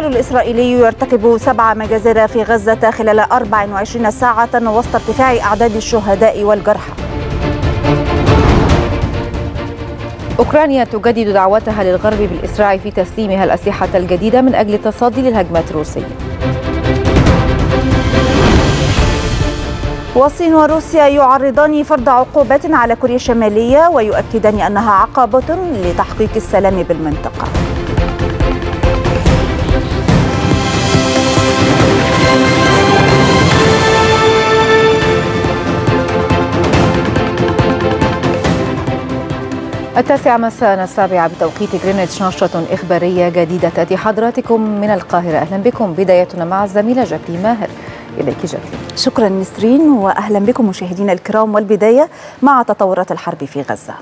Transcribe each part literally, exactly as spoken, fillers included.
الاحتلال الإسرائيلي يرتكب سبع مجازر في غزة خلال أربع وعشرين ساعة وسط ارتفاع أعداد الشهداء والجرحى. أوكرانيا تجدد دعوتها للغرب بالإسراع في تسليمها الأسلحة الجديدة من أجل التصدي للهجمات الروسية. والصين وروسيا يعرضان فرض عقوبات على كوريا الشمالية ويؤكدان أنها عقبة لتحقيق السلام بالمنطقة. التاسعة مساء السابعة بتوقيت غرينتش، نشرة إخبارية جديدة تأتي حضراتكم من القاهرة. أهلا بكم، بدايتنا مع الزميلة جاكلين ماهر. إليك جاكلين. شكرا نسرين، وأهلا بكم مشاهدينا الكرام. والبداية مع تطورات الحرب في غزة.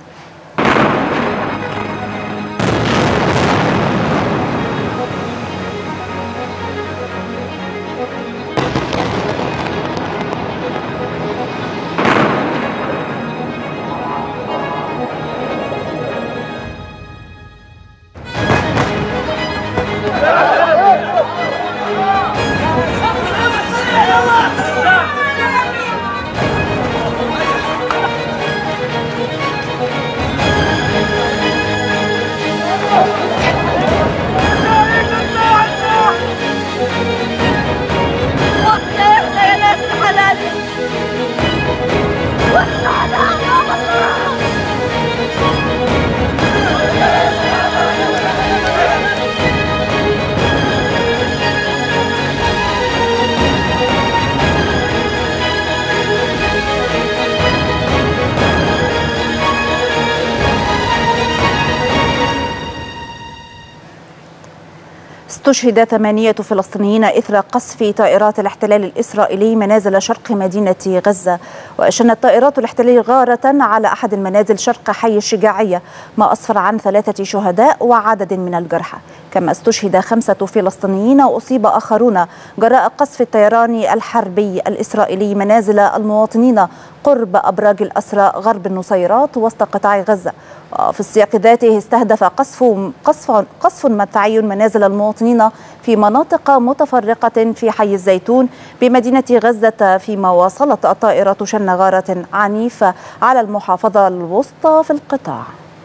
استشهد ثمانية فلسطينيين إثر قصف طائرات الاحتلال الإسرائيلي منازل شرق مدينة غزة. وأشنت طائرات الاحتلال غارة على أحد المنازل شرق حي الشجاعية، ما أسفر عن ثلاثة شهداء وعدد من الجرحى. كما استشهد خمسة فلسطينيين وأصيب آخرون جراء قصف الطيران الحربي الإسرائيلي منازل المواطنين قرب أبراج الأسرى غرب النصيرات وسط قطاع غزة. وفي السياق ذاته استهدف قصف قصف قصف مدفعي منازل المواطنين في مناطق متفرقة في حي الزيتون بمدينة غزة، فيما واصلت الطائرات شن غارة عنيفة على المحافظة الوسطى في القطاع.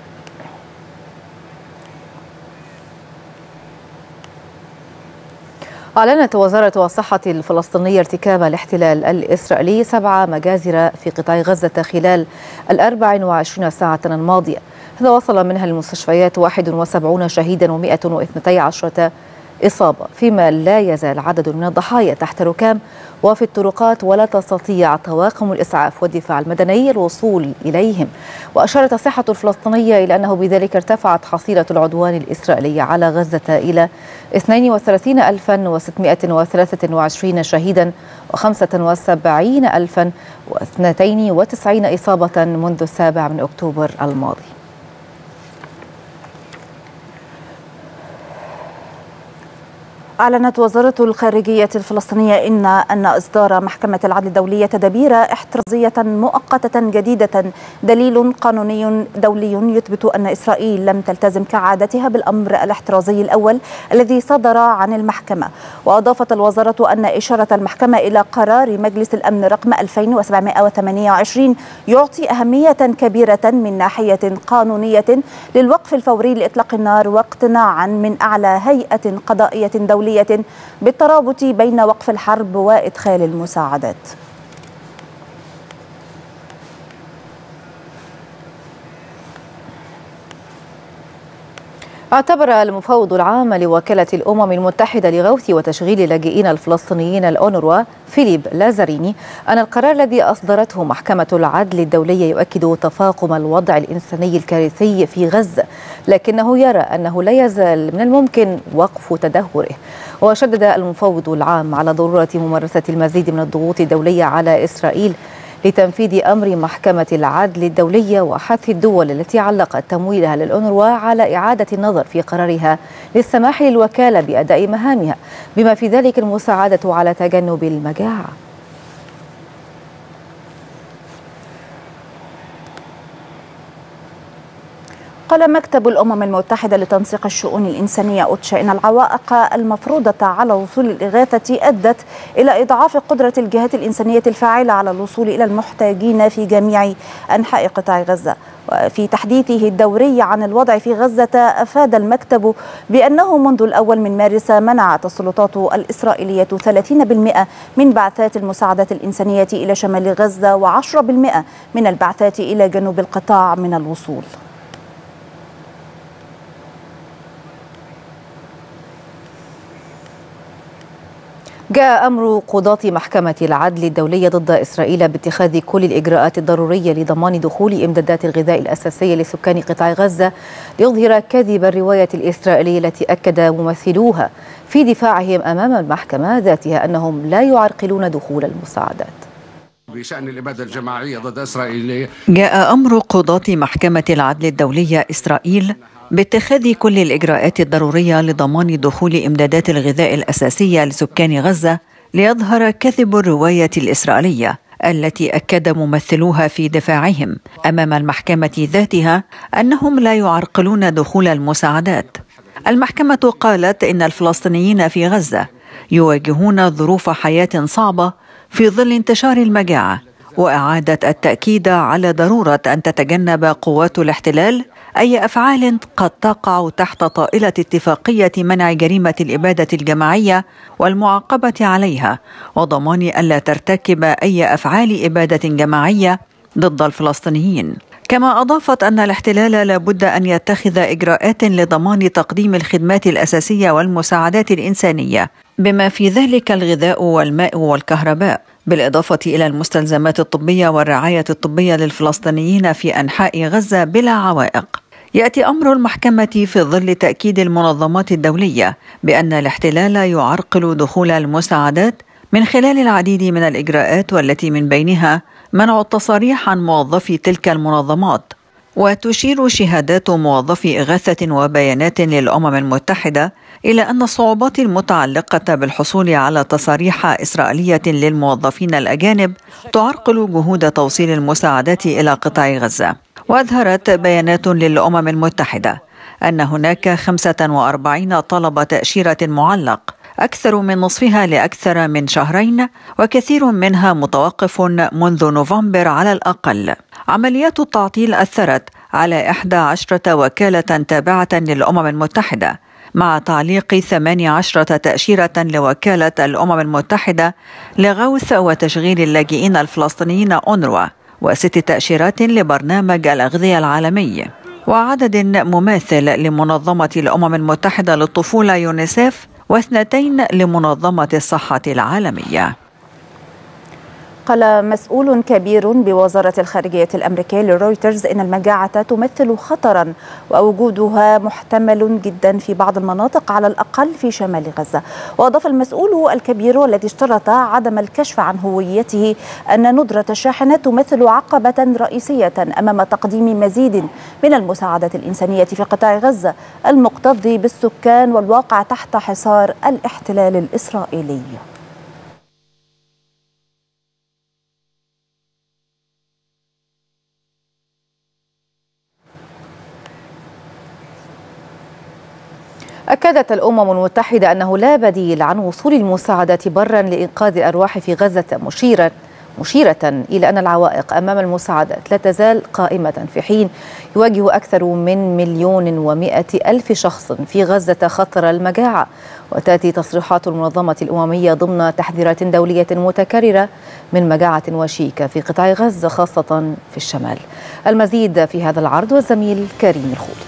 أعلنت وزارة الصحة الفلسطينية ارتكاب الاحتلال الإسرائيلي سبع مجازر في قطاع غزة خلال الأربع وعشرين ساعة الماضية. هذا وصل منها للمستشفيات واحد وسبعين شهيدا ومئة واثنتي عشرة إصابة، فيما لا يزال عدد من الضحايا تحت ركام وفي الطرقات ولا تستطيع طواقم الإسعاف والدفاع المدني الوصول إليهم. وأشارت الصحة الفلسطينية إلى أنه بذلك ارتفعت حصيلة العدوان الإسرائيلي على غزة إلى اثنين وثلاثين ألفا وستمئة وثلاثة وعشرين شهيدا وخمسة وسبعين ألفا واثنتين وتسعين إصابة منذ السابع من أكتوبر الماضي. أعلنت وزارة الخارجية الفلسطينية إن أن إصدار محكمة العدل الدولية تدابير احترازية مؤقتة جديدة دليل قانوني دولي يثبت أن إسرائيل لم تلتزم كعادتها بالأمر الاحترازي الأول الذي صدر عن المحكمة. وأضافت الوزارة أن إشارة المحكمة إلى قرار مجلس الأمن رقم ألفين وسبعمئة وثمانية وعشرين يعطي أهمية كبيرة من ناحية قانونية للوقف الفوري لإطلاق النار، واقتناعا من أعلى هيئة قضائية دولية بالترابط بين وقف الحرب وإدخال المساعدات. اعتبر المفوض العام لوكالة الأمم المتحدة لغوث وتشغيل اللاجئين الفلسطينيين الأونروا فيليب لازاريني أن القرار الذي أصدرته محكمة العدل الدولية يؤكد تفاقم الوضع الإنساني الكارثي في غزة، لكنه يرى أنه لا يزال من الممكن وقف تدهوره. وشدد المفوض العام على ضرورة ممارسة المزيد من الضغوط الدولية على إسرائيل لتنفيذ أمر محكمة العدل الدولية، وحث الدول التي علقت تمويلها للأونروا على إعادة النظر في قرارها للسماح للوكالة بأداء مهامها، بما في ذلك المساعدة على تجنب المجاعة. قال مكتب الأمم المتحدة لتنسيق الشؤون الإنسانية أوتشا إن العوائق المفروضة على وصول الإغاثة أدت إلى إضعاف قدرة الجهات الإنسانية الفاعلة على الوصول إلى المحتاجين في جميع أنحاء قطاع غزة. وفي تحديثه الدوري عن الوضع في غزة أفاد المكتب بأنه منذ الأول من مارس منعت السلطات الإسرائيلية ثلاثين بالمئة من بعثات المساعدات الإنسانية إلى شمال غزة وعشرة بالمئة من البعثات إلى جنوب القطاع من الوصول. جاء أمر قضاة محكمة العدل الدولية ضد إسرائيل باتخاذ كل الإجراءات الضرورية لضمان دخول إمدادات الغذاء الأساسية لسكان قطاع غزة ليظهر كذب الرواية الإسرائيلية التي أكد ممثلوها في دفاعهم أمام المحكمة ذاتها أنهم لا يعرقلون دخول المساعدات. بشأن الإبادة الجماعية ضد إسرائيل، جاء أمر قضاة محكمة العدل الدولية إسرائيل باتخاذ كل الإجراءات الضرورية لضمان دخول إمدادات الغذاء الأساسية لسكان غزة ليظهر كذب الرواية الإسرائيلية التي أكد ممثلوها في دفاعهم أمام المحكمة ذاتها أنهم لا يعرقلون دخول المساعدات. المحكمة قالت إن الفلسطينيين في غزة يواجهون ظروف حياة صعبة في ظل انتشار المجاعة، وأعادت التأكيد على ضرورة أن تتجنب قوات الاحتلال أي أفعال قد تقع تحت طائلة اتفاقية منع جريمة الإبادة الجماعية والمعاقبة عليها، وضمان ألا ترتكب أي أفعال إبادة جماعية ضد الفلسطينيين. كما أضافت أن الاحتلال لابد أن يتخذ إجراءات لضمان تقديم الخدمات الأساسية والمساعدات الإنسانية بما في ذلك الغذاء والماء والكهرباء، بالإضافة إلى المستلزمات الطبية والرعاية الطبية للفلسطينيين في أنحاء غزة بلا عوائق. يأتي أمر المحكمة في ظل تأكيد المنظمات الدولية بأن الاحتلال يعرقل دخول المساعدات من خلال العديد من الإجراءات، والتي من بينها منع التصاريح عن موظفي تلك المنظمات. وتشير شهادات موظفي إغاثة وبيانات للأمم المتحدة إلى أن الصعوبات المتعلقة بالحصول على تصاريح إسرائيلية للموظفين الأجانب تعرقل جهود توصيل المساعدات إلى قطاع غزة. وأظهرت بيانات للأمم المتحدة أن هناك خمسة وأربعين طلب تأشيرة معلق، أكثر من نصفها لأكثر من شهرين، وكثير منها متوقف منذ نوفمبر على الأقل. عمليات التعطيل أثرت على إحدى عشرة وكالة تابعة للأمم المتحدة، مع تعليق ثمانية عشر تأشيرة لوكالة الأمم المتحدة لغوث وتشغيل اللاجئين الفلسطينيين أونروا، وست تأشيرات لبرنامج الأغذية العالمي، وعدد مماثل لمنظمة الأمم المتحدة للطفولة يونيسيف، واثنتين لمنظمة الصحة العالمية. قال مسؤول كبير بوزارة الخارجية الأمريكية لرويترز إن المجاعة تمثل خطرا ووجودها محتمل جدا في بعض المناطق على الأقل في شمال غزة. وأضاف المسؤول الكبير والذي اشترط عدم الكشف عن هويته أن ندرة الشاحنات تمثل عقبة رئيسية أمام تقديم مزيد من المساعدات الإنسانية في قطاع غزة المكتظ بالسكان والواقع تحت حصار الاحتلال الإسرائيلي. أكدت الأمم المتحدة أنه لا بديل عن وصول المساعدات برا لإنقاذ الأرواح في غزة، مشيرا مشيرة إلى أن العوائق أمام المساعدات لا تزال قائمة في حين يواجه أكثر من مليون ومائة ألف شخص في غزة خطر المجاعة. وتأتي تصريحات المنظمة الأممية ضمن تحذيرات دولية متكررة من مجاعة وشيكة في قطاع غزة خاصة في الشمال. المزيد في هذا العرض والزميل كريم الخوض.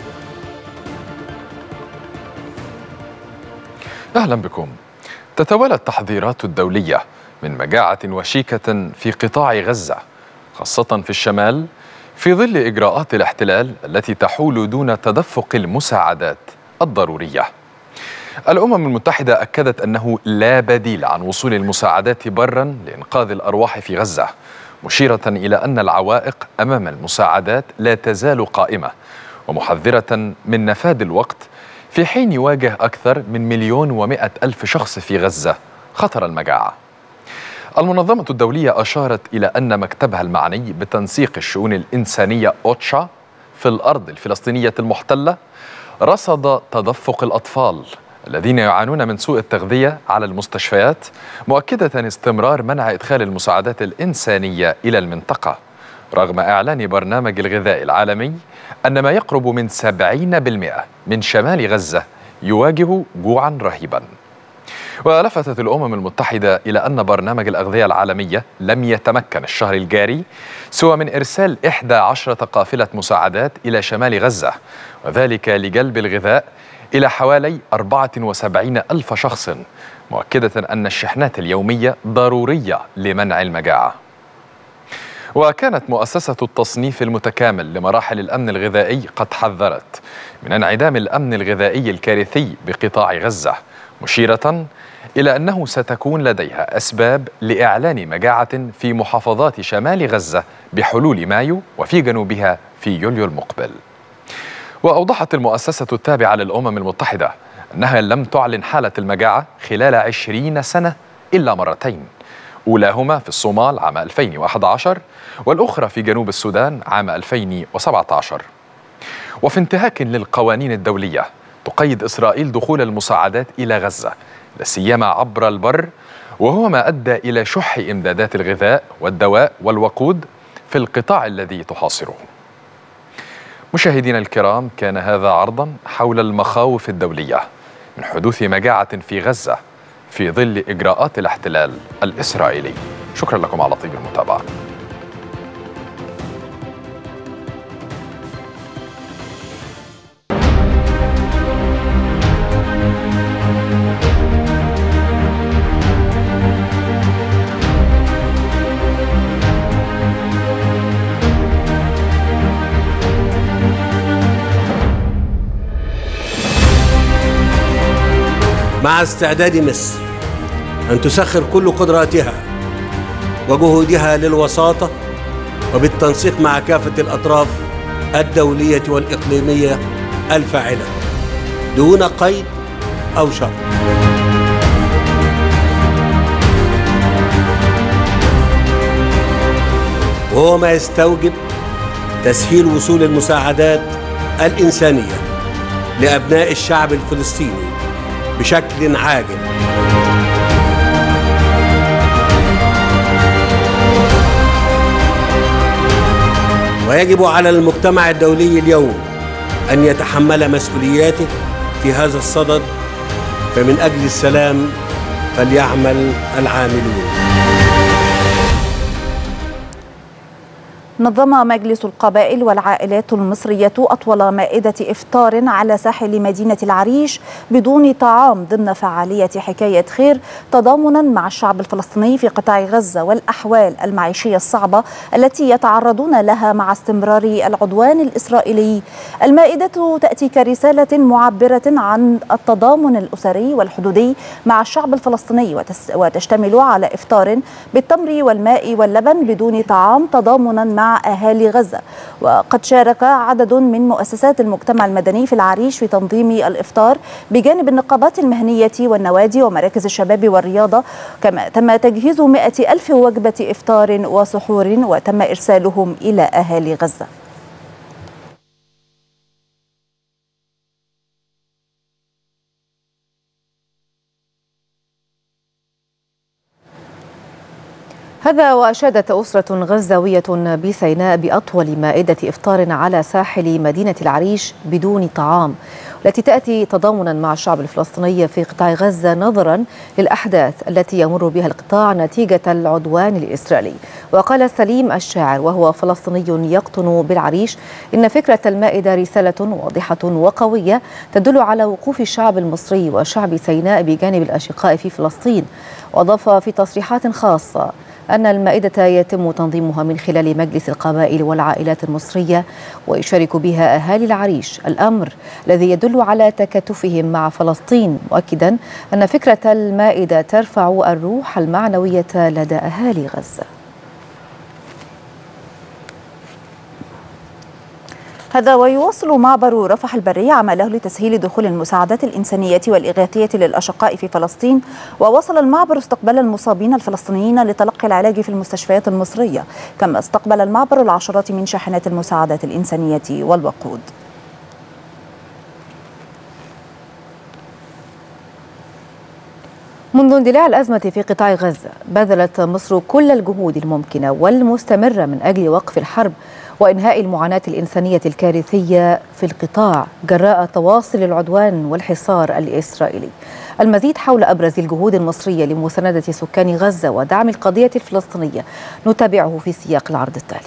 أهلا بكم. تتوالى التحذيرات الدولية من مجاعة وشيكة في قطاع غزة خاصة في الشمال في ظل إجراءات الاحتلال التي تحول دون تدفق المساعدات الضرورية. الأمم المتحدة أكدت أنه لا بديل عن وصول المساعدات برا لإنقاذ الأرواح في غزة، مشيرة إلى أن العوائق أمام المساعدات لا تزال قائمة، ومحذرة من نفاذ الوقت في حين يواجه أكثر من مليون ومائة ألف شخص في غزة خطر المجاعة. المنظمة الدولية أشارت إلى أن مكتبها المعني بتنسيق الشؤون الإنسانية أوتشا في الأرض الفلسطينية المحتلة رصد تدفق الأطفال الذين يعانون من سوء التغذية على المستشفيات، مؤكدة استمرار منع إدخال المساعدات الإنسانية إلى المنطقة، رغم إعلان برنامج الغذاء العالمي أن ما يقرب من سبعين بالمئة من شمال غزة يواجه جوعا رهيبا. ولفتت الأمم المتحدة إلى أن برنامج الأغذية العالمية لم يتمكن الشهر الجاري سوى من إرسال إحدى عشرة قافلة مساعدات إلى شمال غزة، وذلك لجلب الغذاء إلى حوالي أربعة وسبعين ألف شخص، مؤكدة أن الشحنات اليومية ضرورية لمنع المجاعة. وكانت مؤسسة التصنيف المتكامل لمراحل الأمن الغذائي قد حذرت من انعدام الأمن الغذائي الكارثي بقطاع غزة، مشيرة إلى أنه ستكون لديها أسباب لإعلان مجاعة في محافظات شمال غزة بحلول مايو وفي جنوبها في يوليو المقبل. وأوضحت المؤسسة التابعة للأمم المتحدة أنها لم تعلن حالة المجاعة خلال عشرين سنة إلا مرتين، أولاهما في الصومال عام ألفين وأحد عشر والأخرى في جنوب السودان عام ألفين وسبعة عشر. وفي انتهاك للقوانين الدولية تقيد إسرائيل دخول المساعدات إلى غزة، لا سيما عبر البر، وهو ما أدى إلى شح إمدادات الغذاء والدواء والوقود في القطاع الذي تحاصره. مشاهدينا الكرام، كان هذا عرضا حول المخاوف الدولية من حدوث مجاعة في غزة في ظل إجراءات الاحتلال الإسرائيلي. شكرا لكم على طيب المتابعة. مع استعداد مصر أن تسخر كل قدراتها وجهودها للوساطة وبالتنسيق مع كافة الأطراف الدولية والإقليمية الفاعلة دون قيد أو شرط. وهو ما يستوجب تسهيل وصول المساعدات الإنسانية لأبناء الشعب الفلسطيني بشكل عاجل. ويجب على المجتمع الدولي اليوم أن يتحمل مسؤولياته في هذا الصدد، فمن أجل السلام فليعمل العاملون. نظم مجلس القبائل والعائلات المصرية أطول مائدة إفطار على ساحل مدينة العريش بدون طعام ضمن فعالية حكاية خير، تضامنا مع الشعب الفلسطيني في قطاع غزة والأحوال المعيشية الصعبة التي يتعرضون لها مع استمرار العدوان الإسرائيلي. المائدة تأتي كرسالة معبرة عن التضامن الأسري والحدودي مع الشعب الفلسطيني، وتشتمل على إفطار بالتمر والماء واللبن بدون طعام تضامنا مع مع أهالي غزة. وقد شارك عدد من مؤسسات المجتمع المدني في العريش في تنظيم الإفطار بجانب النقابات المهنية والنوادي ومراكز الشباب والرياضة، كما تم تجهيز مئة ألف وجبة إفطار وسحور وتم إرسالهم إلى أهالي غزة. هذا وأشادت أسرة غزاوية بسيناء بأطول مائدة إفطار على ساحل مدينة العريش بدون طعام، التي تأتي تضامنا مع الشعب الفلسطيني في قطاع غزة نظرا للأحداث التي يمر بها القطاع نتيجة العدوان الإسرائيلي. وقال سليم الشاعر وهو فلسطيني يقطن بالعريش إن فكرة المائدة رسالة واضحة وقوية تدل على وقوف الشعب المصري وشعب سيناء بجانب الأشقاء في فلسطين. وأضاف في تصريحات خاصة أن المائدة يتم تنظيمها من خلال مجلس القبائل والعائلات المصرية ويشارك بها أهالي العريش، الأمر الذي يدل على تكاتفهم مع فلسطين، مؤكدا أن فكرة المائدة ترفع الروح المعنوية لدى أهالي غزة. هذا ويواصل معبر رفح البري عمله لتسهيل دخول المساعدات الإنسانية والإغاثية للأشقاء في فلسطين، ووصل المعبر استقبال المصابين الفلسطينيين لتلقي العلاج في المستشفيات المصرية، كما استقبل المعبر العشرات من شاحنات المساعدات الإنسانية والوقود. منذ اندلاع الأزمة في قطاع غزة بذلت مصر كل الجهود الممكنة والمستمرة من أجل وقف الحرب وإنهاء المعاناة الإنسانية الكارثية في القطاع جراء تواصل العدوان والحصار الإسرائيلي. المزيد حول أبرز الجهود المصرية لمساندة سكان غزة ودعم القضية الفلسطينية نتابعه في سياق العرض التالي.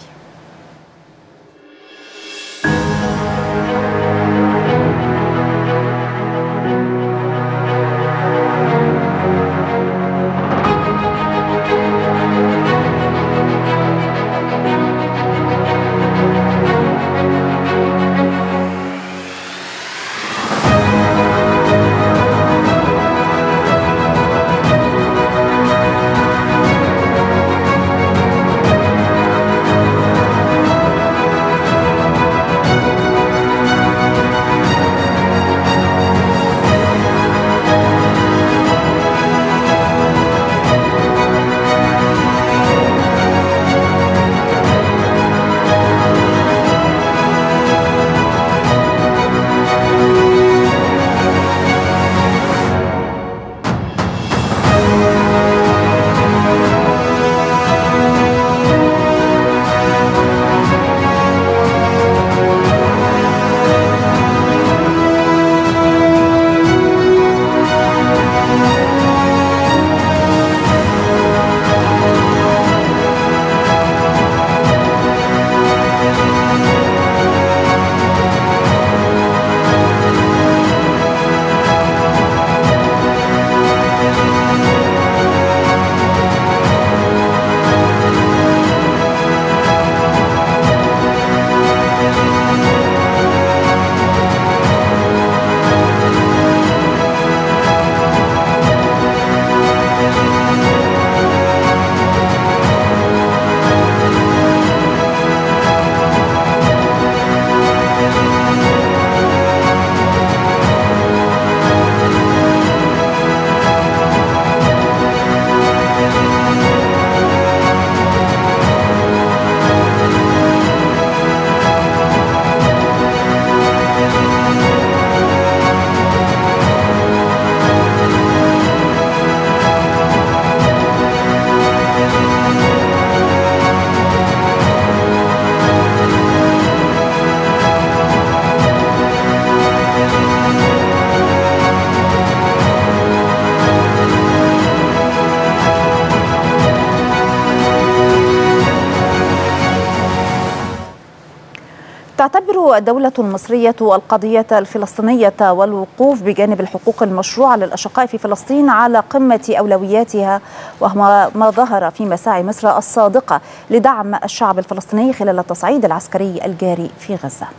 تعتبر الدولة المصرية القضية الفلسطينية والوقوف بجانب الحقوق المشروعة للأشقاء في فلسطين على قمة أولوياتها، وهو ما ظهر في مساعي مصر الصادقة لدعم الشعب الفلسطيني خلال التصعيد العسكري الجاري في غزة.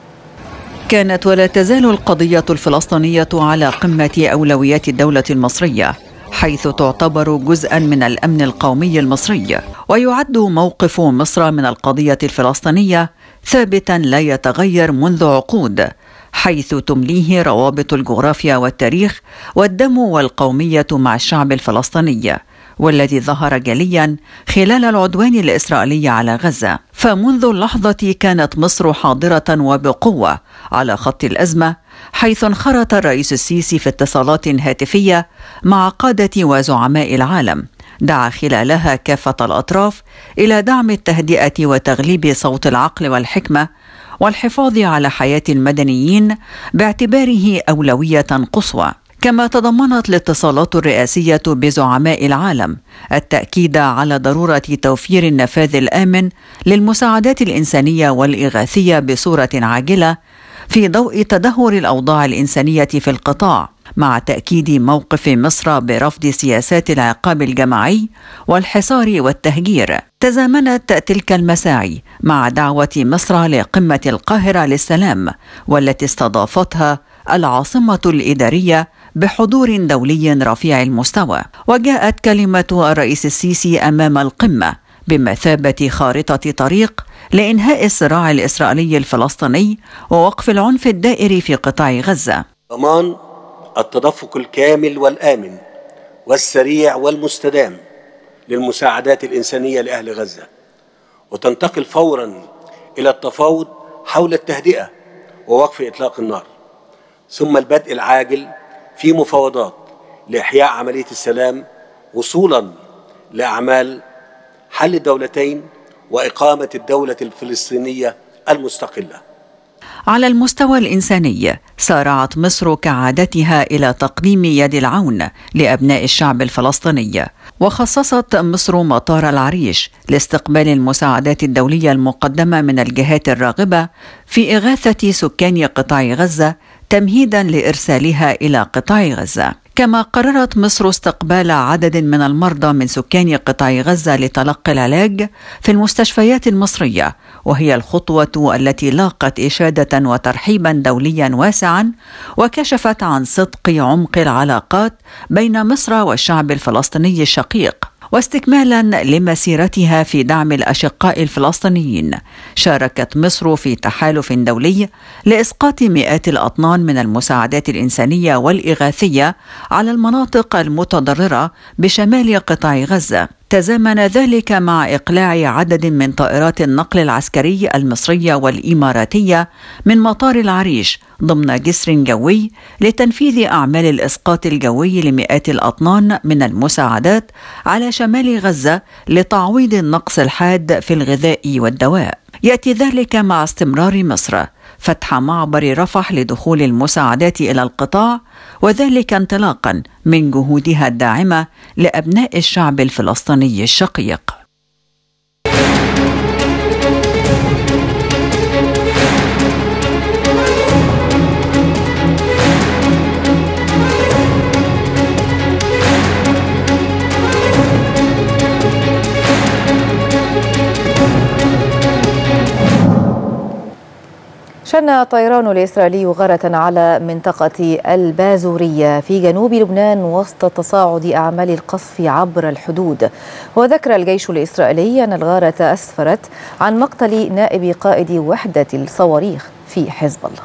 كانت ولا تزال القضية الفلسطينية على قمة أولويات الدولة المصرية، حيث تعتبر جزءا من الأمن القومي المصري، ويعد موقف مصر من القضية الفلسطينية ثابتا لا يتغير منذ عقود، حيث تمليه روابط الجغرافيا والتاريخ والدم والقومية مع الشعب الفلسطيني، والذي ظهر جليا خلال العدوان الإسرائيلي على غزة. فمنذ اللحظة كانت مصر حاضرة وبقوة على خط الأزمة، حيث انخرط الرئيس السيسي في اتصالات هاتفية مع قادة وزعماء العالم دعا خلالها كافة الأطراف إلى دعم التهدئة وتغليب صوت العقل والحكمة والحفاظ على حياة المدنيين باعتباره أولوية قصوى. كما تضمنت الاتصالات الرئاسية بزعماء العالم التأكيد على ضرورة توفير النفاذ الآمن للمساعدات الإنسانية والإغاثية بصورة عاجلة في ضوء تدهور الأوضاع الإنسانية في القطاع، مع تأكيد موقف مصر برفض سياسات العقاب الجماعي والحصار والتهجير. تزامنت تلك المساعي مع دعوة مصر لقمة القاهرة للسلام، والتي استضافتها العاصمة الإدارية بحضور دولي رفيع المستوى. وجاءت كلمة الرئيس السيسي أمام القمة بمثابة خارطة طريق لإنهاء الصراع الإسرائيلي الفلسطيني ووقف العنف الدائري في قطاع غزة. ضمان التدفق الكامل والآمن والسريع والمستدام للمساعدات الإنسانية لأهل غزة، وتنتقل فورا إلى التفاوض حول التهدئة ووقف إطلاق النار، ثم البدء العاجل في مفاوضات لإحياء عملية السلام وصولا لأعمال حل الدولتين وإقامة الدولة الفلسطينية المستقلة. على المستوى الإنساني سارعت مصر كعادتها إلى تقديم يد العون لأبناء الشعب الفلسطيني، وخصصت مصر مطار العريش لاستقبال المساعدات الدولية المقدمة من الجهات الراغبة في إغاثة سكان قطاع غزة تمهيدا لإرسالها إلى قطاع غزة. كما قررت مصر استقبال عدد من المرضى من سكان قطاع غزة لتلقي العلاج في المستشفيات المصرية، وهي الخطوة التي لاقت إشادة وترحيبا دوليا واسعا وكشفت عن صدق عمق العلاقات بين مصر والشعب الفلسطيني الشقيق. واستكمالا لمسيرتها في دعم الأشقاء الفلسطينيين، شاركت مصر في تحالف دولي لإسقاط مئات الأطنان من المساعدات الإنسانية والإغاثية على المناطق المتضررة بشمال قطاع غزة. تزامن ذلك مع إقلاع عدد من طائرات النقل العسكري المصرية والإماراتية من مطار العريش ضمن جسر جوي لتنفيذ أعمال الإسقاط الجوي لمئات الأطنان من المساعدات على شمال غزة لتعويض النقص الحاد في الغذاء والدواء. يأتي ذلك مع استمرار مصر فتح معبر رفح لدخول المساعدات إلى القطاع، وذلك انطلاقا من جهودها الداعمة لأبناء الشعب الفلسطيني الشقيق. شن الطيران الإسرائيلي غارة على منطقة البازورية في جنوب لبنان وسط تصاعد أعمال القصف عبر الحدود. وذكر الجيش الإسرائيلي أن الغارة أسفرت عن مقتل نائب قائد وحدة الصواريخ في حزب الله.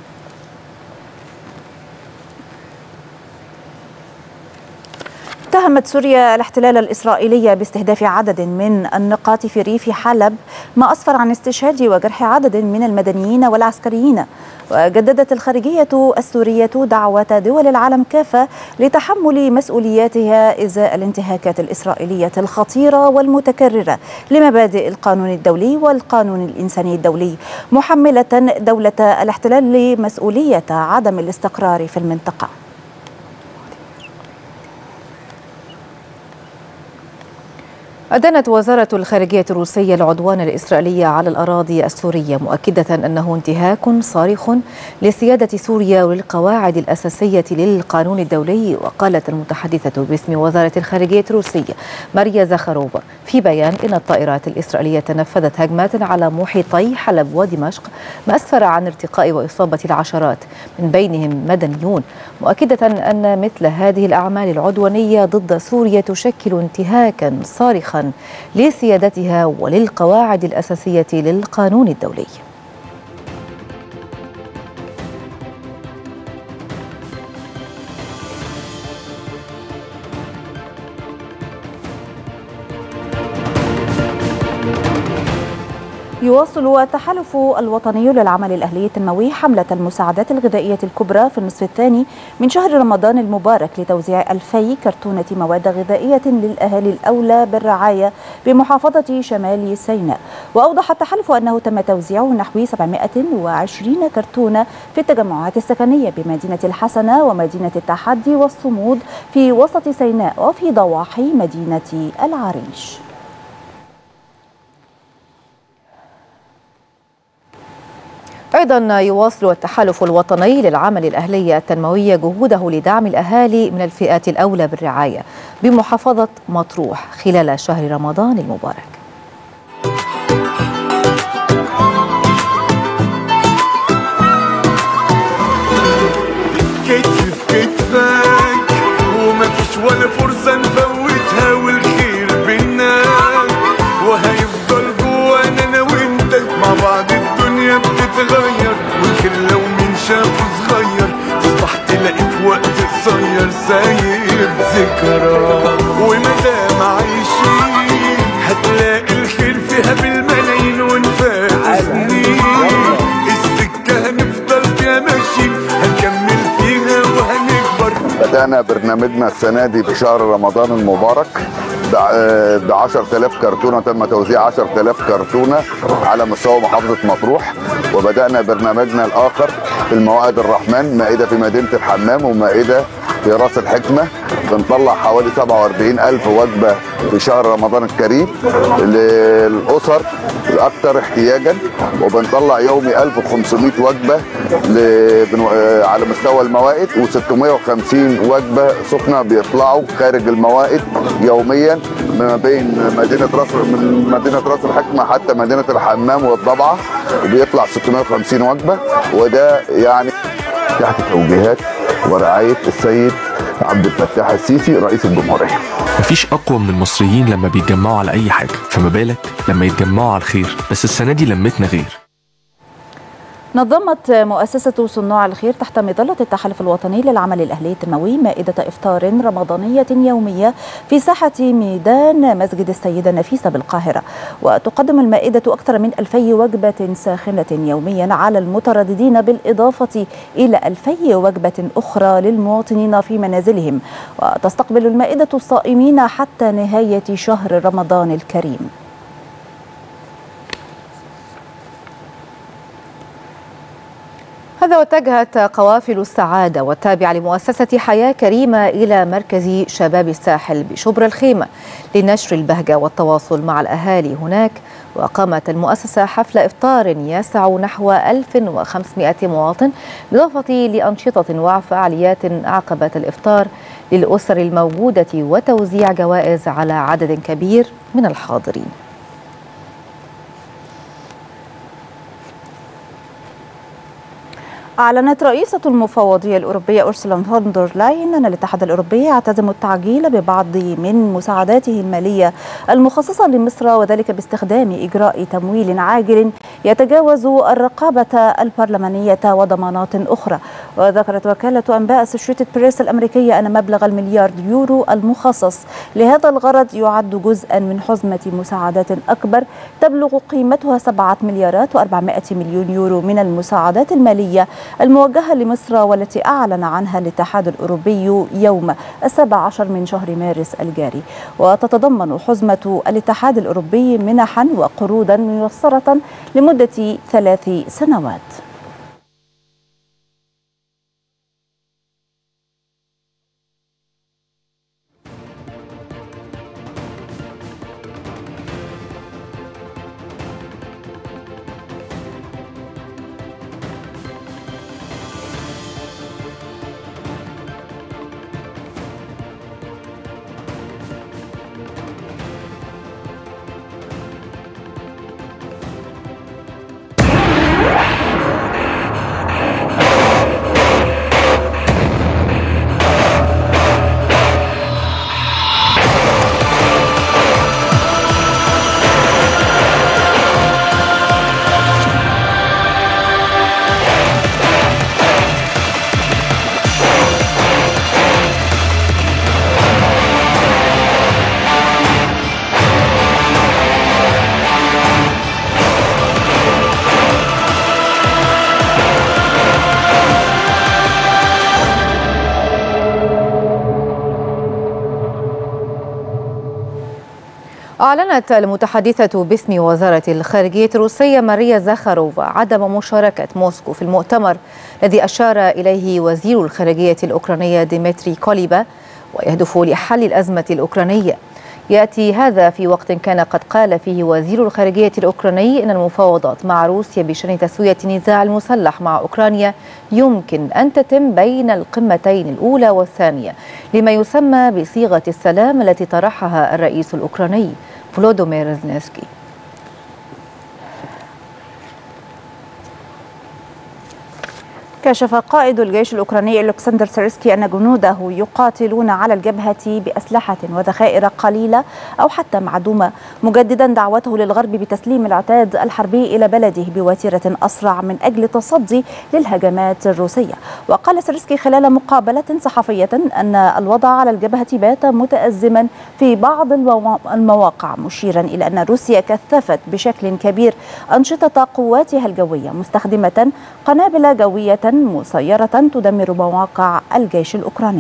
اتهمت سوريا الاحتلال الإسرائيلي باستهداف عدد من النقاط في ريف حلب، ما أسفر عن استشهاد وجرح عدد من المدنيين والعسكريين. وجددت الخارجية السورية دعوة دول العالم كافة لتحمل مسؤولياتها إزاء الانتهاكات الإسرائيلية الخطيرة والمتكررة لمبادئ القانون الدولي والقانون الإنساني الدولي، محملة دولة الاحتلال لمسؤولية عدم الاستقرار في المنطقة. أدانت وزارة الخارجية الروسية العدوان الإسرائيلي على الأراضي السورية، مؤكدة أنه انتهاك صارخ لسيادة سوريا وللقواعد الأساسية للقانون الدولي. وقالت المتحدثة باسم وزارة الخارجية الروسية ماريا زخاروفا في بيان إن الطائرات الإسرائيلية نفذت هجمات على محيطي حلب ودمشق، ما أسفر عن ارتقاء وإصابة العشرات من بينهم مدنيون، مؤكدة أن مثل هذه الأعمال العدوانية ضد سوريا تشكل انتهاكا صارخا لسيادتها وللقواعد الأساسية للقانون الدولي. يواصل التحالف الوطني للعمل الأهلي التنموي حملة المساعدات الغذائية الكبرى في النصف الثاني من شهر رمضان المبارك لتوزيع ألفي كرتونة مواد غذائية للأهالي الأولى بالرعاية بمحافظة شمال سيناء. وأوضح التحالف أنه تم توزيع نحو سبعمائة وعشرين كرتونة في التجمعات السكنية بمدينة الحسنة ومدينة التحدي والصمود في وسط سيناء وفي ضواحي مدينة العريش. أيضا يواصل التحالف الوطني للعمل الأهلي التنموي جهوده لدعم الأهالي من الفئات الأولى بالرعاية بمحافظة مطروح خلال شهر رمضان المبارك. كتف كتفك ومفيش ولا فرصة نفوتها، والخير بينا وهيفضل جوانا انا وانت يتغير، والخير لو مين شافه صغير تصبح تلاقي في وقت قصير سايب ذكرى. ومدام عايشين هتلاقي الخير فيها بالملايين ونفات سنين، السكة هنفضل فيها ماشيين هنكمل فيها وهنكبر. بدأنا برنامجنا السنة دي في شهر رمضان المبارك ب عشرة آلاف كرتونة، تم توزيع عشرة آلاف كرتونة على مستوى محافظة مطروح. وبدأنا برنامجنا الآخر في الموائد الرحمن، مائدة في مدينة الحمام ومائدة في راس الحكمة. بنطلع حوالي سبعة وأربعين ألف وجبة في شهر رمضان الكريم للأسر الأكثر احتياجا، وبنطلع يومي ألف وخمسمائة وجبة على مستوى الموائد، وستمائة وخمسين وجبة سخنة بيطلعوا خارج الموائد يوميا ما بين مدينة راس من مدينة راس الحكمة حتى مدينة الحمام والضبعة، وبيطلع ستمائة وخمسين وجبة. وده يعني تحت توجيهات ورعاية السيد عبد الفتاح السيسي رئيس الجمهورية. مفيش أقوى من المصريين لما بيتجمعوا على أي حاجة، فما بالك لما يتجمعوا على الخير. بس السنة دي لمتنا غير. نظمت مؤسسة صناع الخير تحت مظلة التحالف الوطني للعمل الأهلي التنموي مائدة إفطار رمضانية يومية في ساحة ميدان مسجد السيدة نفيسة بالقاهرة. وتقدم المائدة أكثر من ألفي وجبة ساخنة يوميا على المترددين، بالإضافة إلى ألفي وجبة أخرى للمواطنين في منازلهم. وتستقبل المائدة الصائمين حتى نهاية شهر رمضان الكريم. هذا واتجهت قوافل السعادة والتابعة لمؤسسة حياة كريمة إلى مركز شباب الساحل بشبر الخيمة لنشر البهجة والتواصل مع الأهالي هناك. وقامت المؤسسة حفل إفطار يسع نحو ألف وخمسمائة مواطن، بالإضافة لأنشطة وفعاليات عقبت الإفطار للأسر الموجودة وتوزيع جوائز على عدد كبير من الحاضرين. أعلنت رئيسة المفوضية الأوروبية أورسولا فون دير لاين أن الاتحاد الأوروبي يعتزم التعجيل ببعض من مساعداته المالية المخصصة لمصر، وذلك باستخدام إجراء تمويل عاجل يتجاوز الرقابة البرلمانية وضمانات أخرى. وذكرت وكالة أنباء أسوشيتد بريس الأمريكية أن مبلغ المليار يورو المخصص لهذا الغرض يعد جزءا من حزمة مساعدات أكبر تبلغ قيمتها سبعة مليارات وأربعمائة مليون يورو من المساعدات المالية الموجهة لمصر، والتي أعلن عنها الاتحاد الأوروبي يوم السابع عشر من شهر مارس الجاري. وتتضمن حزمة الاتحاد الأوروبي منحا وقروضا ميسرة لمدة ثلاث سنوات. أعلنت المتحدثة باسم وزارة الخارجية الروسية ماريا زاخاروفا عدم مشاركة موسكو في المؤتمر الذي أشار إليه وزير الخارجية الأوكرانية ديمتري كوليبا ويهدف لحل الأزمة الأوكرانية. يأتي هذا في وقت كان قد قال فيه وزير الخارجية الأوكراني إن المفاوضات مع روسيا بشأن تسوية النزاع المسلح مع أوكرانيا يمكن أن تتم بين القمتين الأولى والثانية لما يسمى بصيغة السلام التي طرحها الرئيس الأوكراني فلودومير زيلينسكي. كشف قائد الجيش الأوكراني ألكسندر سيرسكي أن جنوده يقاتلون على الجبهة بأسلحة وذخائر قليلة أو حتى معدومة، مجددا دعوته للغرب بتسليم العتاد الحربي إلى بلده بوتيرة أسرع من أجل التصدي للهجمات الروسية. وقال سيرسكي خلال مقابلة صحفية أن الوضع على الجبهة بات متأزما في بعض المواقع، مشيرا إلى أن روسيا كثفت بشكل كبير أنشطة قواتها الجوية مستخدمة قنابل جوية مسيرة تدمر مواقع الجيش الأوكراني.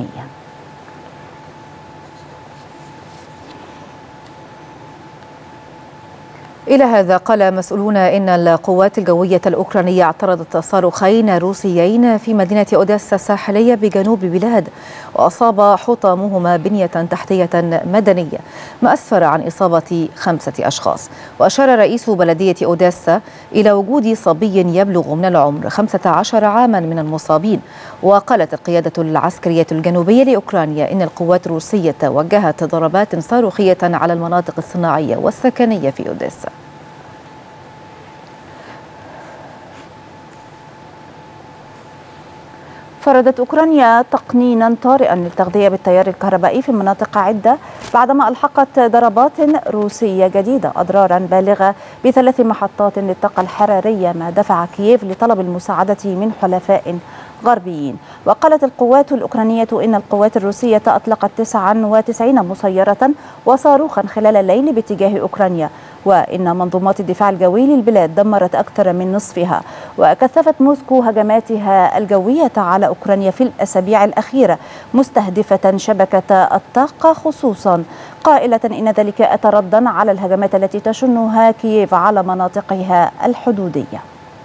إلى هذا قال مسؤولون إن القوات الجوية الأوكرانية اعترضت صاروخين روسيين في مدينة أوديسا الساحلية بجنوب بلاد، وأصاب حطامهما بنية تحتية مدنية، ما أسفر عن إصابة خمسة أشخاص. وأشار رئيس بلدية أوديسا إلى وجود صبي يبلغ من العمر خمسة عشر عاما من المصابين. وقالت القيادة العسكرية الجنوبية لأوكرانيا إن القوات الروسية وجهت ضربات صاروخية على المناطق الصناعية والسكنية في أوديسا. فرضت أوكرانيا تقنينا طارئا للتغذية بالتيار الكهربائي في مناطق عدة بعدما ألحقت ضربات روسية جديدة أضرارا بالغة بثلاث محطات للطاقة الحرارية، ما دفع كييف لطلب المساعدة من حلفاء غربيين. وقالت القوات الأوكرانية إن القوات الروسية أطلقت تسعة وتسعين مسيرة وصاروخا خلال الليل باتجاه أوكرانيا، وإن منظومات الدفاع الجوي للبلاد دمرت أكثر من نصفها. وكثفت موسكو هجماتها الجوية على أوكرانيا في الأسابيع الأخيرة مستهدفة شبكة الطاقة خصوصا، قائلة إن ذلك أتى ردا على الهجمات التي تشنها كييف على مناطقها الحدودية.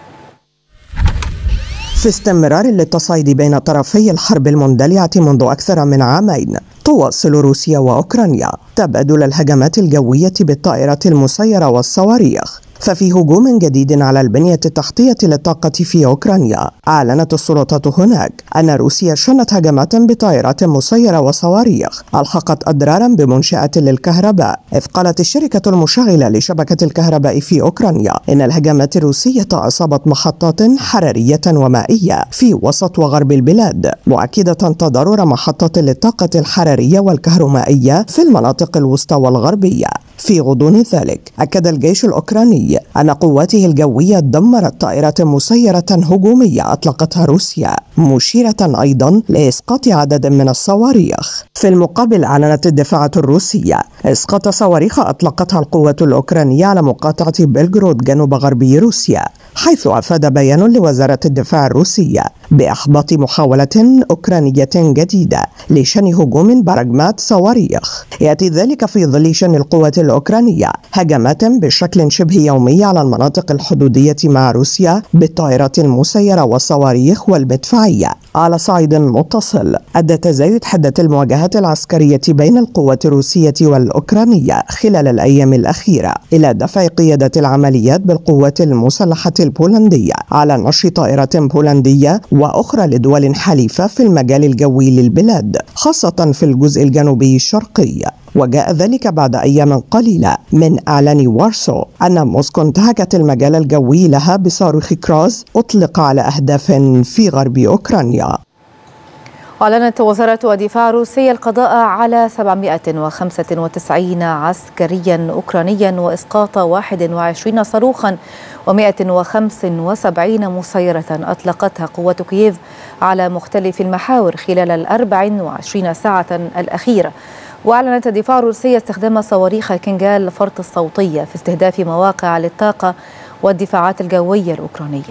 في استمرار للتصعيد بين طرفي الحرب المندلعة منذ أكثر من عامين، تواصل روسيا وأوكرانيا تبادل الهجمات الجوية بالطائرات المسيرة والصواريخ. ففي هجوم جديد على البنية التحتية للطاقة في أوكرانيا، أعلنت السلطات هناك أن روسيا شنت هجمات بطائرات مسيرة وصواريخ ألحقت أضرارا بمنشآت للكهرباء. إذ قالت الشركة المشغلة لشبكة الكهرباء في أوكرانيا إن الهجمات الروسية أصابت محطات حرارية ومائية في وسط وغرب البلاد، مؤكدة تضرر محطات للطاقة الحرارية والكهرومائية في المناطق الوسطى والغربية. في غضون ذلك، أكد الجيش الأوكراني أن قواته الجوية دمرت طائرات مسيرة هجومية أطلقتها روسيا، مشيرة أيضا لإسقاط عدد من الصواريخ. في المقابل، أعلنت الدفاعات الروسية إسقاط صواريخ أطلقتها القوات الأوكرانية على مقاطعة بلغراد جنوب غربي روسيا، حيث أفاد بيان لوزارة الدفاع الروسية بإحباط محاولة أوكرانية جديدة لشن هجوم برجمات صواريخ. يأتي ذلك في ظل شن القوات الأوكرانية هجمات بشكل شبه يومي على المناطق الحدودية مع روسيا بالطائرات المسيرة والصواريخ والمدفعية. على صعيد متصل، أدى تزايد حدة المواجهات العسكرية بين القوات الروسية والأوكرانية خلال الأيام الأخيرة إلى دفع قيادة العمليات بالقوات المسلحة البولندية على نشر طائرات بولندية وأخرى لدول حليفة في المجال الجوي للبلاد، خاصة في الجزء الجنوبي الشرقي. وجاء ذلك بعد أيام قليلة من إعلان وارسو أن موسكو انتهكت المجال الجوي لها بصاروخ كراز أطلق على أهداف في غرب أوكرانيا. أعلنت وزارة الدفاع الروسية القضاء على سبعمائة وخمسة وتسعين عسكريا أوكرانيا وإسقاط واحد وعشرين صاروخا ومائة وخمسة وسبعين مسيرة أطلقتها قوات كييف على مختلف المحاور خلال الأربع وعشرين ساعة الأخيرة. وأعلنت الدفاع الروسية استخدام صواريخ كينجال الفرط الصوتية في استهداف مواقع للطاقة والدفاعات الجوية الأوكرانية.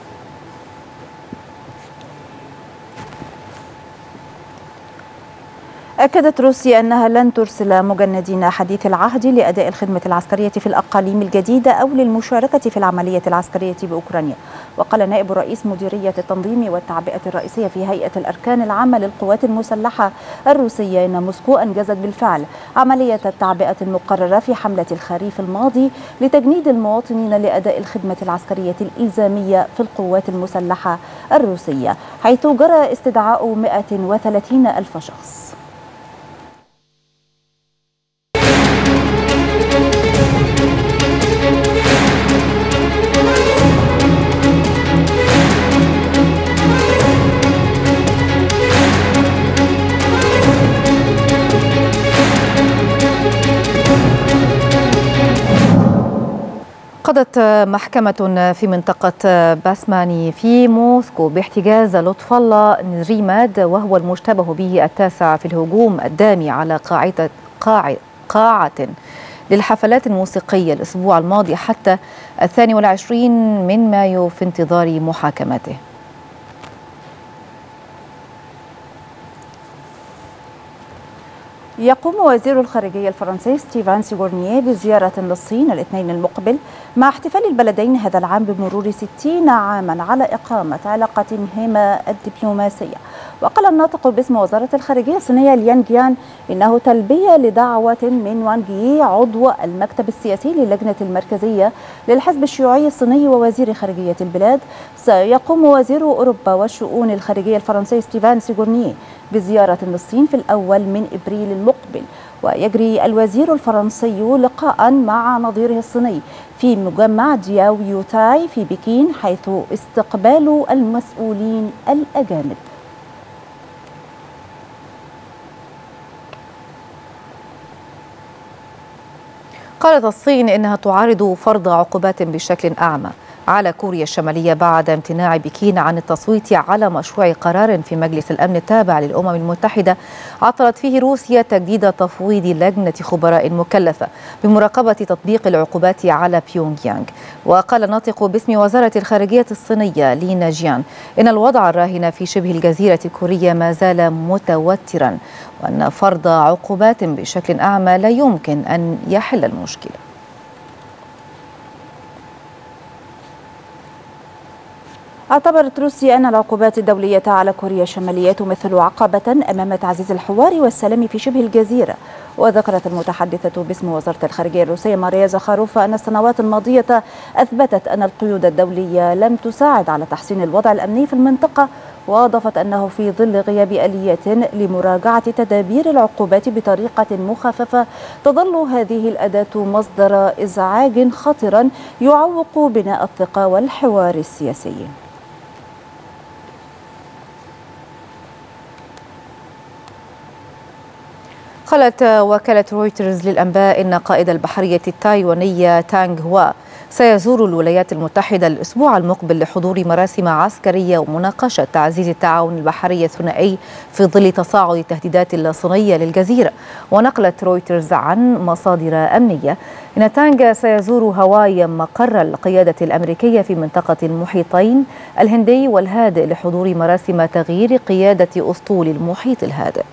أكدت روسيا أنها لن ترسل مجندين حديث العهد لأداء الخدمة العسكرية في الأقاليم الجديدة أو للمشاركة في العملية العسكرية بأوكرانيا. وقال نائب رئيس مديرية التنظيم والتعبئة الرئيسية في هيئة الأركان العامة للقوات المسلحة الروسية إن موسكو أنجزت بالفعل عملية التعبئة المقررة في حملة الخريف الماضي لتجنيد المواطنين لأداء الخدمة العسكرية الإلزامية في القوات المسلحة الروسية، حيث جرى استدعاء مائة وثلاثين ألف شخص. قضت محكمة في منطقة باسماني في موسكو باحتجاز لطف الله نريماد وهو المشتبه به التاسع في الهجوم الدامي على قاعدة قاعة, قاعة للحفلات الموسيقية الأسبوع الماضي حتى الثاني والعشرين من مايو في انتظار محاكمته. يقوم وزير الخارجية الفرنسي ستيفان سيغورنييه بزيارة للصين الاثنين المقبل مع احتفال البلدين هذا العام بمرور ستين عاما على إقامة علاقتهما الدبلوماسية. وقال الناطق باسم وزارة الخارجية الصينية ليان جيان إنه تلبية لدعوة من وانغ يي عضو المكتب السياسي للجنة المركزية للحزب الشيوعي الصيني ووزير خارجية البلاد. سيقوم وزير أوروبا والشؤون الخارجية الفرنسي ستيفان سيغورنييه بزيارة للصين في الأول من إبريل المقبل. ويجري الوزير الفرنسي لقاء مع نظيره الصيني في مجمع دياو يوتاي في بكين حيث استقبال المسؤولين الأجانب. قالت الصين إنها تعارض فرض عقوبات بشكل أعمى على كوريا الشمالية بعد امتناع بكين عن التصويت على مشروع قرار في مجلس الأمن التابع للأمم المتحدة عطلت فيه روسيا تجديد تفويض لجنة خبراء مكلفة بمراقبة تطبيق العقوبات على بيونغ يانغ. وقال الناطق باسم وزارة الخارجية الصينية لي ناجيان إن الوضع الراهن في شبه الجزيرة الكورية ما زال متوترا وأن فرض عقوبات بشكل أعمى لا يمكن أن يحل المشكلة. اعتبرت روسيا أن العقوبات الدولية على كوريا الشمالية تمثل عقبة أمام تعزيز الحوار والسلام في شبه الجزيرة. وذكرت المتحدثة باسم وزارة الخارجية الروسية ماريا زخاروفا أن السنوات الماضية أثبتت أن القيود الدولية لم تساعد على تحسين الوضع الأمني في المنطقة. وأضافت أنه في ظل غياب آليات لمراجعة تدابير العقوبات بطريقة مخففة تظل هذه الأداة مصدر إزعاج خطرا يعوق بناء الثقة والحوار السياسي. قالت وكالة رويترز للأنباء إن قائد البحرية التايوانية تانغ هوا سيزور الولايات المتحدة الأسبوع المقبل لحضور مراسم عسكرية ومناقشة تعزيز التعاون البحري الثنائي في ظل تصاعد التهديدات الصينية للجزيرة. ونقلت رويترز عن مصادر أمنية إن تانغ سيزور هاواي مقر القيادة الأمريكية في منطقة المحيطين الهندي والهادئ لحضور مراسم تغيير قيادة أسطول المحيط الهادئ.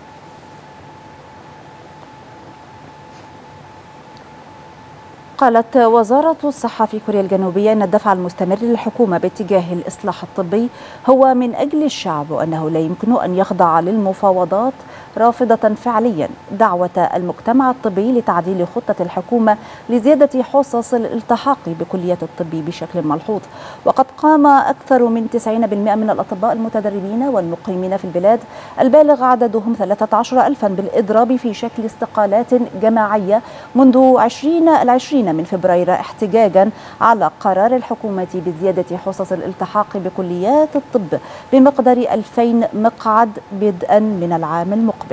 قالت وزارة الصحة في كوريا الجنوبية أن الدفع المستمر للحكومة باتجاه الإصلاح الطبي هو من أجل الشعب وأنه لا يمكن أن يخضع للمفاوضات، رافضة فعليا دعوة المجتمع الطبي لتعديل خطة الحكومة لزيادة حصص الالتحاق بكليات الطب بشكل ملحوظ. وقد قام أكثر من تسعين بالمئة من الأطباء المتدربين والمقيمين في البلاد البالغ عددهم ثلاثة عشر ألفا بالإضراب في شكل استقالات جماعية منذ عشرين العشرين من فبراير احتجاجا على قرار الحكومة بزيادة حصص الالتحاق بكليات الطب بمقدار ألفين مقعد بدءا من العام المقبل.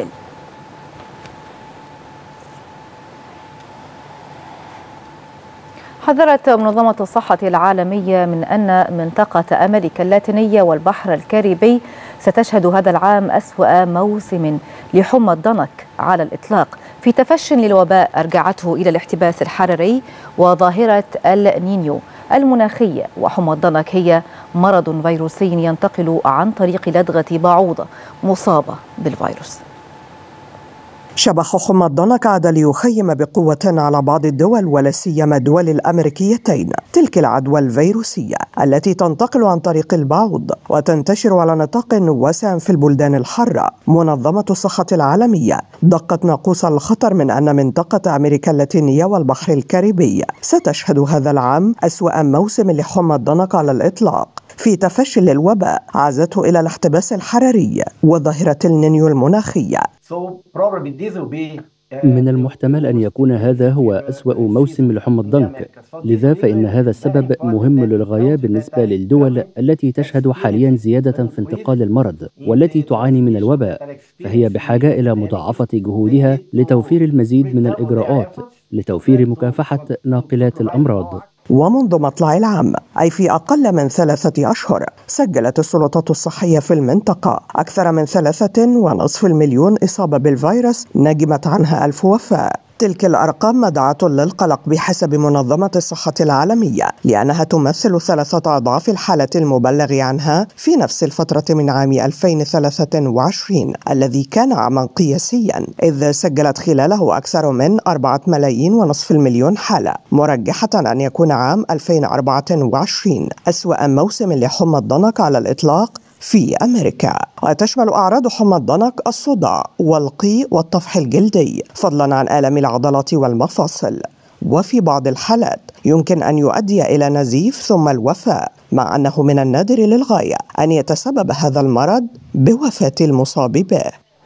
حذرت منظمة الصحة العالمية من أن منطقة أمريكا اللاتينية والبحر الكاريبي ستشهد هذا العام أسوأ موسم لحمى الضنك على الإطلاق في تفش للوباء أرجعته إلى الاحتباس الحراري وظاهرة النينيو المناخية. وحمى الضنك هي مرض فيروسي ينتقل عن طريق لدغة بعوضة مصابة بالفيروس. شبح حمى الضنك عاد ليخيم بقوة على بعض الدول ولا سيما الدول الأمريكيتين. تلك العدوى الفيروسية التي تنتقل عن طريق البعوض وتنتشر على نطاق واسع في البلدان الحارة. منظمة الصحة العالمية دقت ناقوس الخطر من أن منطقة أمريكا اللاتينية والبحر الكاريبي ستشهد هذا العام أسوأ موسم لحمى الضنك على الإطلاق في تفشي للوباء عازته إلى الاحتباس الحراري وظاهرة النينيو المناخية. من المحتمل أن يكون هذا هو أسوأ موسم لحمى الضنك، لذا فإن هذا السبب مهم للغاية بالنسبة للدول التي تشهد حاليا زيادة في انتقال المرض والتي تعاني من الوباء، فهي بحاجة إلى مضاعفة جهودها لتوفير المزيد من الإجراءات لتوفير مكافحة ناقلات الأمراض. ومنذ مطلع العام أي في أقل من ثلاثة أشهر سجلت السلطات الصحية في المنطقة أكثر من ثلاثة ونصف المليون إصابة بالفيروس، نجمت عنها ألف وفاة. تلك الأرقام مدعاة للقلق بحسب منظمة الصحة العالمية، لأنها تمثل ثلاثة أضعاف الحالة المبلغ عنها في نفس الفترة من عام ألفين وثلاثة وعشرين الذي كان عاما قياسيا، إذ سجلت خلاله أكثر من أربعة ملايين ونصف المليون حالة، مرجحة أن يكون عام ألفين وأربعة وعشرين أسوأ موسم لحمى الضنك على الإطلاق في أمريكا. وتشمل أعراض حمى الضنك الصداع والقيء والطفح الجلدي، فضلا عن آلام العضلات والمفاصل، وفي بعض الحالات يمكن أن يؤدي إلى نزيف ثم الوفاة، مع أنه من النادر للغاية أن يتسبب هذا المرض بوفاة المصاب به.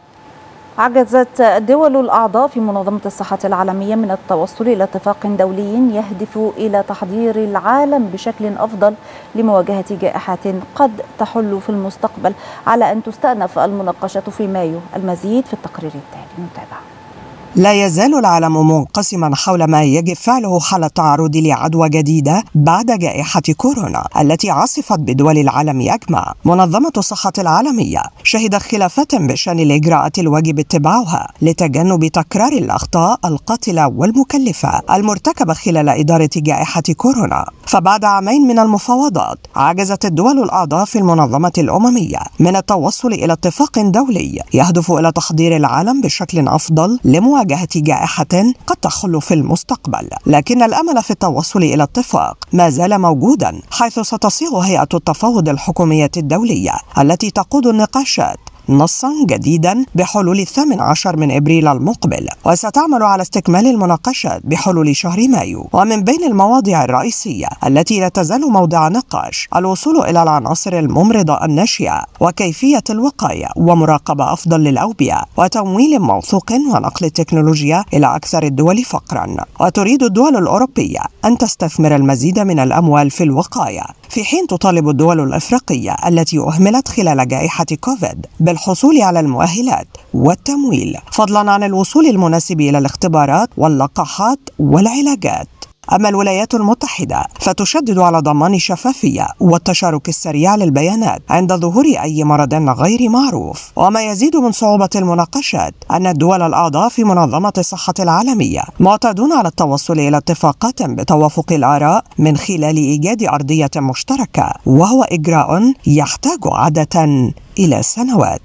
عجزت الدول الأعضاء في منظمة الصحة العالمية من التوصل إلى اتفاق دولي يهدف إلى تحضير العالم بشكل أفضل لمواجهة جائحة قد تحل في المستقبل، على أن تستأنف المناقشة في مايو. المزيد في التقرير التالي، نتابع. لا يزال العالم منقسما حول ما يجب فعله حال التعرض لعدوى جديدة بعد جائحة كورونا التي عصفت بدول العالم أجمع. منظمة الصحة العالمية شهدت خلافات بشأن الإجراءات الواجب اتباعها لتجنب تكرار الأخطاء القاتلة والمكلفة المرتكبة خلال إدارة جائحة كورونا. فبعد عامين من المفاوضات عجزت الدول الأعضاء في المنظمة الأممية من التوصل إلى اتفاق دولي يهدف إلى تحضير العالم بشكل أفضل لمواجهة جائحة قد تحل في المستقبل. لكن الأمل في التوصل إلى اتفاق ما زال موجودا، حيث ستصيغ هيئة التفاوض الحكومية الدولية التي تقود النقاشات نصا جديدا بحلول الثامن عشر من إبريل المقبل، وستعمل على استكمال المناقشات بحلول شهر مايو. ومن بين المواضيع الرئيسية التي لا تزال موضع نقاش الوصول إلى العناصر الممرضة الناشئة وكيفية الوقاية ومراقبة أفضل للأوبئة وتمويل موثوق ونقل التكنولوجيا إلى أكثر الدول فقرا. وتريد الدول الأوروبية أن تستثمر المزيد من الأموال في الوقاية، في حين تطالب الدول الأفريقية التي أهملت خلال جائحة كوفيد بالحصول على المؤهلات والتمويل، فضلا عن الوصول المناسب إلى الاختبارات واللقاحات والعلاجات. أما الولايات المتحدة فتشدد على ضمان الشفافية والتشارك السريع للبيانات عند ظهور أي مرض غير معروف. وما يزيد من صعوبة المناقشات أن الدول الأعضاء في منظمة الصحة العالمية معتادون على التوصل إلى اتفاقات بتوافق الآراء من خلال إيجاد أرضية مشتركة، وهو إجراء يحتاج عادة إلى سنوات.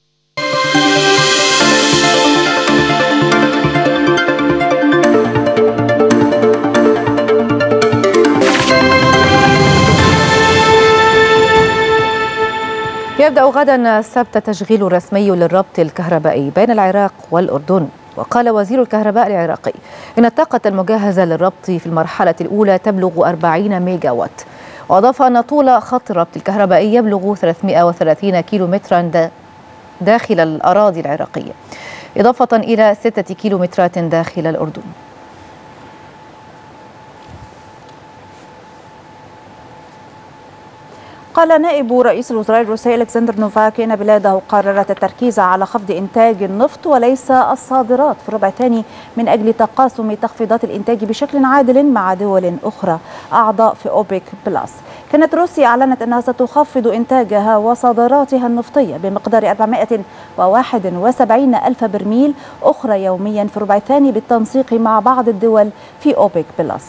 يبدأ غدا السبت تشغيل رسمي للربط الكهربائي بين العراق والأردن. وقال وزير الكهرباء العراقي إن الطاقة المجهزة للربط في المرحلة الأولى تبلغ أربعين ميجا وات. وأضاف أن طول خط الربط الكهربائي يبلغ ثلاثمائة وثلاثين كيلو مترا داخل الأراضي العراقية، إضافة إلى ستة كيلو مترات داخل الأردن. قال نائب رئيس الوزراء الروسي ألكسندر نوفاك إن بلاده قررت التركيز على خفض إنتاج النفط وليس الصادرات في الربع الثاني من أجل تقاسم تخفيضات الإنتاج بشكل عادل مع دول أخرى أعضاء في أوبك بلاس. كانت روسيا أعلنت أنها ستخفض إنتاجها وصادراتها النفطية بمقدار أربعمائة وواحد وسبعين ألف برميل أخرى يوميا في الربع الثاني بالتنسيق مع بعض الدول في أوبك بلاس.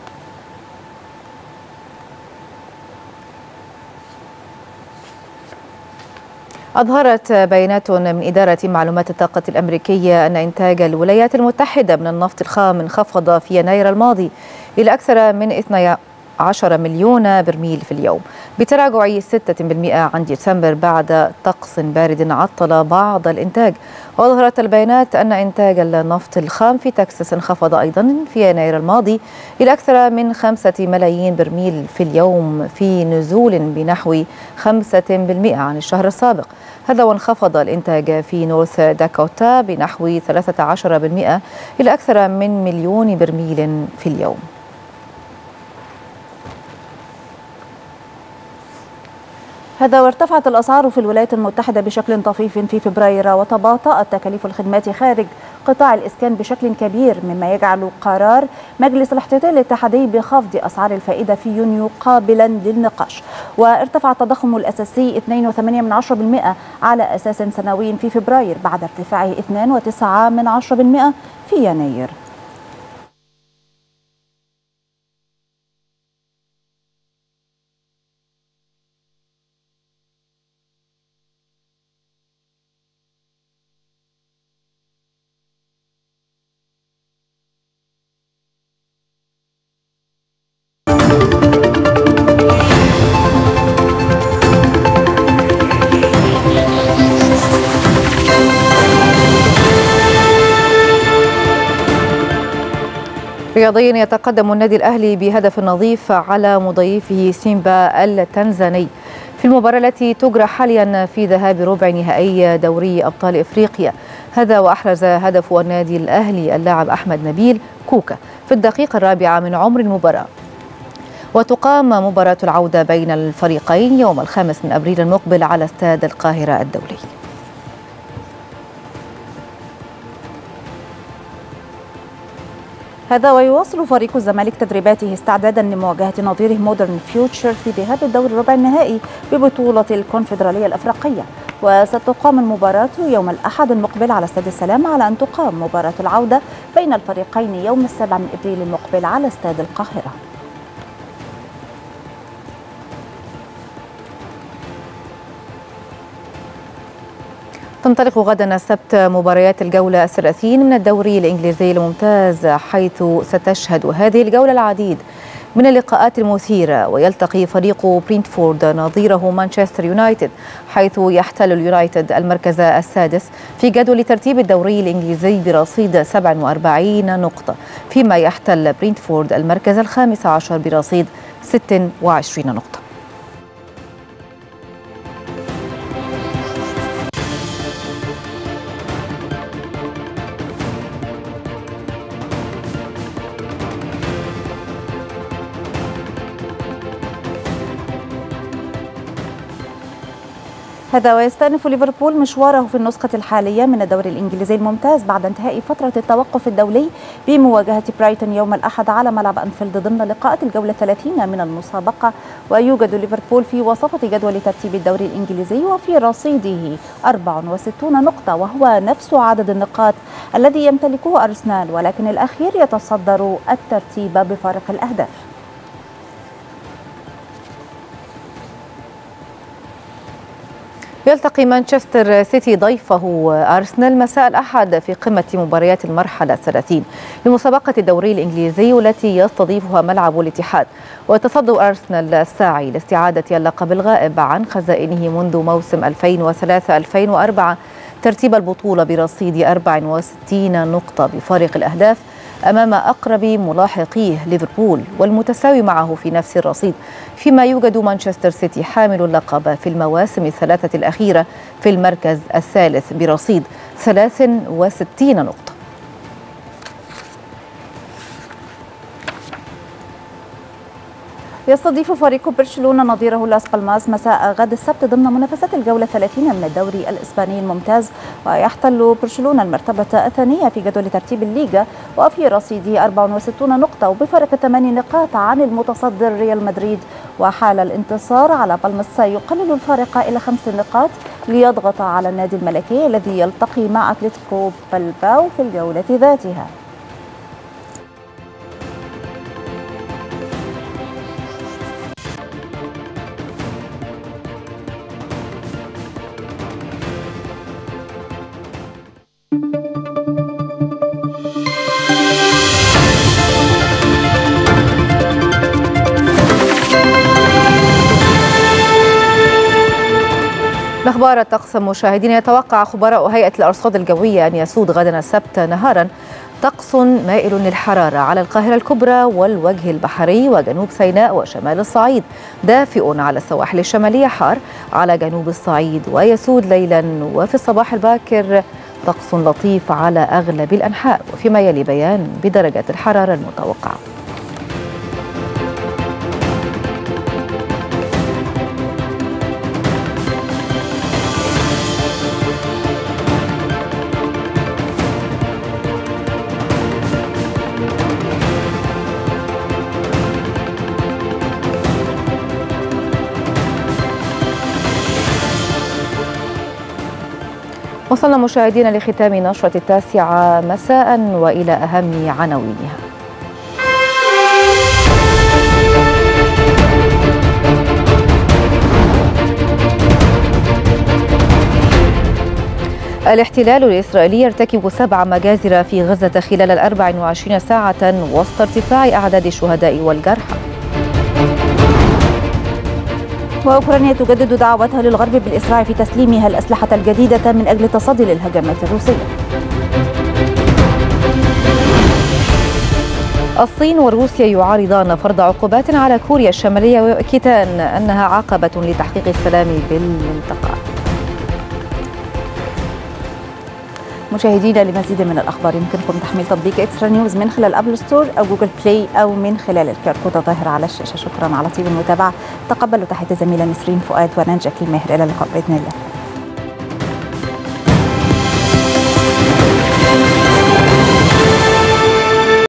أظهرت بيانات من إدارة معلومات الطاقة الأمريكية أن إنتاج الولايات المتحدة من النفط الخام انخفض في يناير الماضي إلى أكثر من اثني عشر مليون برميل في اليوم، بتراجع ستة بالمئة عن ديسمبر بعد طقس بارد عطل بعض الإنتاج. وأظهرت البيانات أن إنتاج النفط الخام في تكساس انخفض أيضا في يناير الماضي إلى أكثر من خمسة ملايين برميل في اليوم، في نزول بنحو خمسة بالمئة عن الشهر السابق. هذا وانخفض الإنتاج في نورث داكوتا بنحو ثلاثة عشر بالمئة إلى أكثر من مليون برميل في اليوم. هذا وارتفعت الأسعار في الولايات المتحدة بشكل طفيف في فبراير، وتباطأت تكاليف الخدمات خارج قطاع الإسكان بشكل كبير، مما يجعل قرار مجلس الاحتياطي الاتحادي بخفض أسعار الفائدة في يونيو قابلا للنقاش. وارتفع التضخم الأساسي اثنين فاصلة ثمانية بالمئة على أساس سنوي في فبراير بعد ارتفاعه اثنين فاصلة تسعة بالمئة في يناير. رياضيا، يتقدم النادي الأهلي بهدف نظيف على مضيفه سيمبا التنزاني في المباراة التي تجرى حاليا في ذهاب ربع نهائي دوري أبطال إفريقيا. هذا وأحرز هدف النادي الأهلي اللاعب أحمد نبيل كوكا في الدقيقة الرابعة من عمر المباراة. وتقام مباراة العودة بين الفريقين يوم الخامس من أبريل المقبل على استاد القاهرة الدولي. هذا ويواصل فريق الزمالك تدريباته استعدادا لمواجهة نظيره مودرن فيوتشر في ذهاب الدور الربع النهائي ببطولة الكونفدرالية الأفريقية. وستقام المباراة يوم الأحد المقبل على استاد السلام، على أن تقام مباراة العودة بين الفريقين يوم السابع من أبريل المقبل على استاد القاهرة. تنطلق غدا السبت مباريات الجولة الثلاثين من الدوري الإنجليزي الممتاز، حيث ستشهد هذه الجولة العديد من اللقاءات المثيرة. ويلتقي فريق برينتفورد نظيره مانشستر يونايتد، حيث يحتل اليونايتد المركز السادس في جدول ترتيب الدوري الإنجليزي برصيد سبع وأربعين نقطة، فيما يحتل برينتفورد المركز الخامس عشر برصيد ست وعشرين نقطة. هذا ويستأنف ليفربول مشواره في النسخة الحالية من الدوري الإنجليزي الممتاز بعد انتهاء فترة التوقف الدولي بمواجهة برايتون يوم الأحد على ملعب أنفيلد ضمن لقاءات الجولة الثلاثين من المسابقة. ويوجد ليفربول في وسط جدول ترتيب الدوري الإنجليزي وفي رصيده أربع وستين نقطة، وهو نفس عدد النقاط الذي يمتلكه أرسنال، ولكن الأخير يتصدر الترتيب بفارق الأهداف. يلتقي مانشستر سيتي ضيفه أرسنال مساء الأحد في قمة مباريات المرحلة الثلاثين لمسابقة الدوري الإنجليزي التي يستضيفها ملعب الاتحاد. ويتصدر أرسنال الساعي لاستعادة اللقب الغائب عن خزائنه منذ موسم ألفين وثلاثة ألفين وأربعة ترتيب البطولة برصيد أربع وستين نقطة بفارق الأهداف أمام أقرب ملاحقيه ليفربول والمتساوي معه في نفس الرصيد، فيما يوجد مانشستر سيتي حامل اللقب في المواسم الثلاثة الأخيرة في المركز الثالث برصيد ثلاث وستين نقطة. يستضيف فريق برشلونة نظيره لاس بالماس مساء غد السبت ضمن منافسات الجولة الثلاثين من الدوري الإسباني الممتاز. ويحتل برشلونة المرتبة الثانية في جدول ترتيب الليغا وفي رصيده أربع وستين نقطة وبفارق ثمان نقاط عن المتصدر ريال مدريد. وحال الانتصار على بالماس سيقلل الفارق إلى خمس نقاط ليضغط على النادي الملكي الذي يلتقي مع أتلتيكو بلباو في الجولة ذاتها. أخبار الطقس مشاهدين، يتوقع خبراء هيئة الأرصاد الجوية أن يسود غدا السبت نهارا طقس مائل للحرارة على القاهرة الكبرى والوجه البحري وجنوب سيناء وشمال الصعيد، دافئ على السواحل الشمالية، حار على جنوب الصعيد، ويسود ليلا وفي الصباح الباكر طقس لطيف على أغلب الأنحاء، وفيما يلي بيان بدرجة الحرارة المتوقعة. وصلنا مشاهدينا لختام نشرة التاسعة مساء وإلى أهم عناوينها. الاحتلال الإسرائيلي يرتكب سبع مجازر في غزة خلال الأربع وعشرين ساعة وسط ارتفاع أعداد الشهداء والجرحى. وأوكرانيا تجدد دعوتها للغرب بالإسراع في تسليمها الأسلحة الجديدة من أجل التصدي للهجمات الروسية. الصين وروسيا يعارضان فرض عقوبات على كوريا الشمالية ويؤكدان أنها عقبة لتحقيق السلام بالمنطقة. مشاهدينا لمزيد من الأخبار يمكنكم تحميل تطبيق إكسترا نيوز من خلال أبل ستور أو جوجل بلاي أو من خلال الكير كود الظاهر على الشاشة. شكرا على طيب المتابعة. تقبلوا تحية زميلة نسرين فؤاد وننجا كي ماهر. إلى اللقاء بإذن الله.